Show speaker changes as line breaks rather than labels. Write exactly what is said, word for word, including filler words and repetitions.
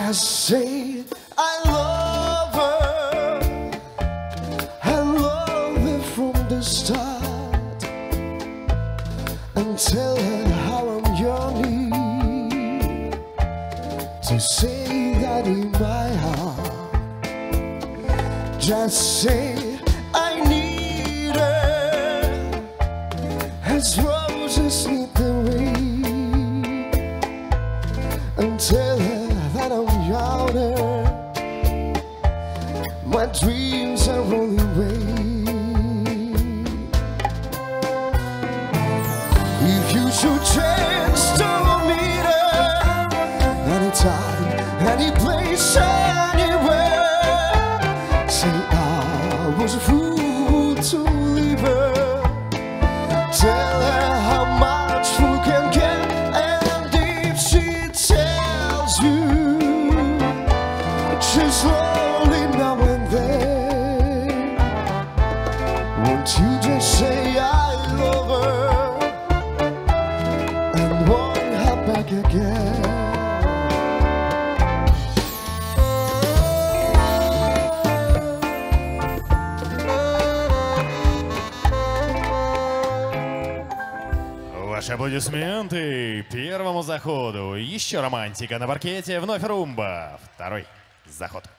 Just say I love her, I love her from the start, and tell her how I'm yearning to say that in my heart. Just say I need her as roses need the rain, and tell her that I'm younger, my dreams are rolling away. If you should chance to meet her, anytime, any place, anywhere, say I was a fool to leave her. Tell her how much fool can get, and if she tells you she's lonely now and then, won't you just say I love her and want her back again?
Ваши аплодисменты первому заходу. Еще романтика на паркете. Вновь румба. Второй заход.